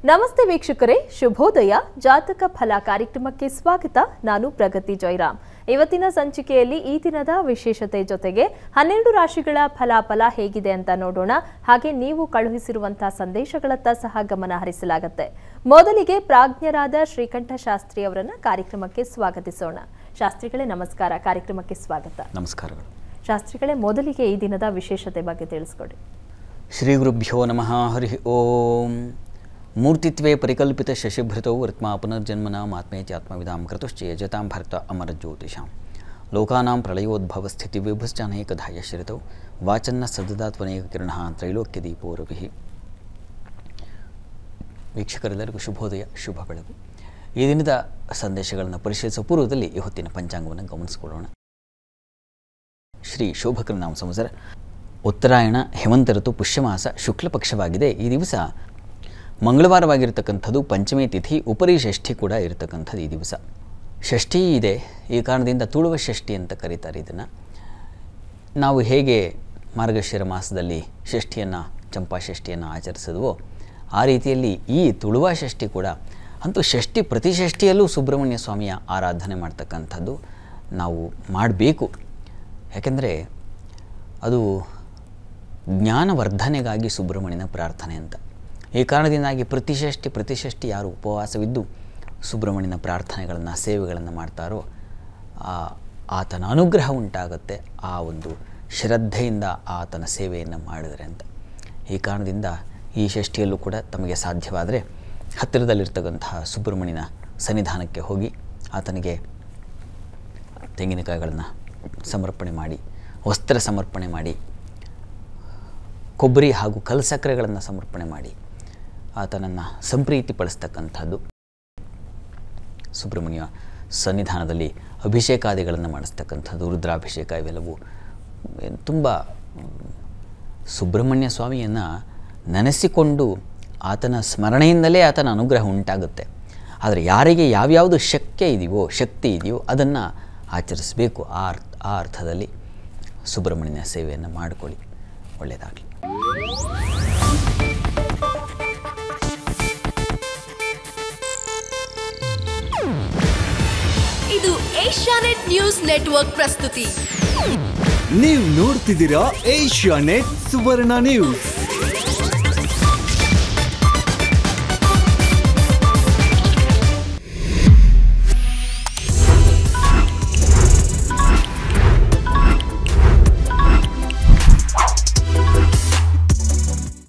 ನಮಸ್ತೆ ವೀಕ್ಷಕರೇ, ಶುಭೋದಯ. ಜಾತಕ ಫಲ ಕಾರ್ಯಕ್ರಮಕ್ಕೆ ಸ್ವಾಗತ. ನಾನು ಪ್ರಗತಿ ಜೈರಾಮ್. ಇವತ್ತಿನ ಸಂಚಿಕೆಯಲ್ಲಿ ಈ ದಿನದ ವಿಶೇಷತೆ ಜೊತೆಗೆ 12 ರಾಶಿಗಳ ಫಲಾಫಲ ಹೇಗಿದೆ ಅಂತ ನೋಡೋಣ. ಹಾಗೆ ನೀವು ಕಳುಹಿಸಿರುವಂತಹ ಸಂದೇಶಗಳತ್ತ ಸಹ ಗಮನ ಹರಿಸಲಾಗುತ್ತೆ. ಮೊದಲಿಗೆ ಪ್ರಾಜ್ಞರಾದ ಶ್ರೀಕಂಠ ಶಾಸ್ತ್ರಿ ಅವರನ್ನ ಕಾರ್ಯಕ್ರಮಕ್ಕೆ ಸ್ವಾಗತಿಸೋಣ. ಶಾಸ್ತ್ರಿಗಳೇ ನಮಸ್ಕಾರ, ಕಾರ್ಯಕ್ರಮಕ್ಕೆ ಸ್ವಾಗತ. ನಮಸ್ಕಾರಗಳು. ಶಾಸ್ತ್ರಿಗಳೇ, ಮೊದಲಿಗೆ ಈ ದಿನದ ವಿಶೇಷತೆ ಬಗ್ಗೆ ತಿಳಿಸ್ಕೊಡಿ. ಶ್ರೀ ಗುರುಭ್ಯೋ ನಮಃ. ಹರಿ ಓಂ. ಮೂರ್ತಿತ್ವೇ ಪರಿಕಲ್ಪಿತ ಶಶಿಭೃತೌ ವರ್ತ್ಮಾ ಪುನರ್ಜನ್ಮನ ಆತ್ಮೇತ್ಯಾತ್ಮವಿದಾಂ ಕೃತುಶ್ಚ ಯಜತಾಂ ಭರ್ತ ಅಮರ ಜ್ಯೋತಿಷಾಂ ಲೋಕಾನಾಂ ಪ್ರಳಯೋದ್ಭವ ಸ್ಥಿತಿ ವಿಭುಶ್ಚಾನೇಕಧಾಯ ಶ್ರಿತೌ ವಾಚನ್ನ ಸದದಾತ್ವನೇಕ ಕಿರಣಃ ತ್ರೈಲೋಕ್ಯ ದೀಪೋ ರವಿಃ. ವೀಕ್ಷಕರೆಲ್ಲರಿಗೂ ಶುಭೋದಯ, ಶುಭ ಬೆಳಗು. ಈ ದಿನದ ಸಂದೇಶಗಳನ್ನು ಪರಿಶೀಲಿಸುವ ಪೂರ್ವದಲ್ಲಿ ಈ ಹೊತ್ತಿನ ಪಂಚಾಂಗವನ್ನು ಗಮನಿಸಿಕೊಳ್ಳೋಣ. ಶ್ರೀ ಶೋಭಕೃ ನಾಮ ಸಂವತ್ಸರ ಉತ್ತರಾಯಣ ಹೇಮಂತ ಋತು ಪುಷ್ಯಮಾಸ ಶುಕ್ಲ ಪಕ್ಷವಾಗಿದೆ. ಈ ದಿವಸ ಮಂಗಳವಾರವಾಗಿರ್ತಕ್ಕಂಥದ್ದು, ಪಂಚಮಿ ತಿಥಿ, ಉಪರಿ ಷಷ್ಠಿ ಕೂಡ ಇರತಕ್ಕಂಥದ್ದು ಈ ದಿವಸ. ಷಷ್ಠಿ ಇದೆ, ಈ ಕಾರಣದಿಂದ ತುಳುವ ಷಷ್ಠಿ ಅಂತ ಕರೀತಾರೆ ಇದನ್ನು. ನಾವು ಹೇಗೆ ಮಾರ್ಗಶಿರ ಮಾಸದಲ್ಲಿ ಷಷ್ಠಿಯನ್ನು, ಚಂಪಾ ಷಷ್ಠಿಯನ್ನು ಆಚರಿಸಿದ್ವೋ ಆ ರೀತಿಯಲ್ಲಿ ಈ ತುಳುವ ಷಷ್ಠಿ ಕೂಡ, ಅಂತೂ ಷಷ್ಠಿ ಪ್ರತಿ ಷಷ್ಠಿಯಲ್ಲೂ ಸುಬ್ರಹ್ಮಣ್ಯ ಸ್ವಾಮಿಯ ಆರಾಧನೆ ಮಾಡ್ತಕ್ಕಂಥದ್ದು ನಾವು ಮಾಡಬೇಕು. ಯಾಕೆಂದರೆ ಅದು ಜ್ಞಾನವರ್ಧನೆಗಾಗಿ ಸುಬ್ರಹ್ಮಣ್ಯನ ಪ್ರಾರ್ಥನೆ ಅಂತ. ಈ ಕಾರಣದಿಂದಾಗಿ ಪ್ರತಿ ಷಷ್ಠಿ ಯಾರು ಉಪವಾಸವಿದ್ದು ಸುಬ್ರಹ್ಮಣ್ಯನ ಪ್ರಾರ್ಥನೆಗಳನ್ನು, ಸೇವೆಗಳನ್ನು ಮಾಡ್ತಾರೋ ಆತನ ಅನುಗ್ರಹ ಉಂಟಾಗುತ್ತೆ, ಆ ಒಂದು ಶ್ರದ್ಧೆಯಿಂದ ಆತನ ಸೇವೆಯನ್ನು ಮಾಡಿದರೆ ಅಂತ. ಈ ಕಾರಣದಿಂದ ಈ ಷಷ್ಠಿಯಲ್ಲೂ ಕೂಡ ತಮಗೆ ಸಾಧ್ಯವಾದರೆ ಹತ್ತಿರದಲ್ಲಿರ್ತಕ್ಕಂತಹ ಸುಬ್ರಹ್ಮಣ್ಯನ ಸನ್ನಿಧಾನಕ್ಕೆ ಹೋಗಿ ಆತನಿಗೆ ತೆಂಗಿನಕಾಯಿಗಳನ್ನು ಸಮರ್ಪಣೆ ಮಾಡಿ, ವಸ್ತ್ರ ಸಮರ್ಪಣೆ ಮಾಡಿ, ಕೊಬ್ಬರಿ ಹಾಗೂ ಕಲ್ಸಕ್ಕರೆಗಳನ್ನು ಸಮರ್ಪಣೆ ಮಾಡಿ ಆತನನ್ನು ಸಂಪ್ರೀತಿಪಡಿಸ್ತಕ್ಕಂಥದ್ದು. ಸುಬ್ರಹ್ಮಣ್ಯ ಸನ್ನಿಧಾನದಲ್ಲಿ ಅಭಿಷೇಕಾದಿಗಳನ್ನು ಮಾಡಿಸ್ತಕ್ಕಂಥದ್ದು, ರುದ್ರಾಭಿಷೇಕ, ಇವೆಲ್ಲವೂ ತುಂಬ ಸುಬ್ರಹ್ಮಣ್ಯ ಸ್ವಾಮಿಯನ್ನು ನೆನೆಸಿಕೊಂಡು ಆತನ ಸ್ಮರಣೆಯಿಂದಲೇ ಆತನ ಅನುಗ್ರಹ ಉಂಟಾಗುತ್ತೆ. ಆದರೆ ಯಾರಿಗೆ ಯಾವ್ಯಾವುದು ಶಕ್ತಿ ಇದೆಯೋ ಅದನ್ನು ಆಚರಿಸಬೇಕು. ಆ ಅರ್ಥದಲ್ಲಿ ಸುಬ್ರಹ್ಮಣ್ಯನ ಸೇವೆಯನ್ನು ಮಾಡಿಕೊಳ್ಳಿ, ಒಳ್ಳೆಯದಾಗಲಿ. ಇದು ಏಷ್ಯಾನೆಟ್ ನ್ಯೂಸ್ ನೆಟ್ವರ್ಕ್ ಪ್ರಸ್ತುತಿ. ನೀವು ನೋಡ್ತಿದ್ದೀರಾ ಏಷ್ಯಾನೆಟ್ ಸುವರ್ಣ ನ್ಯೂಸ್.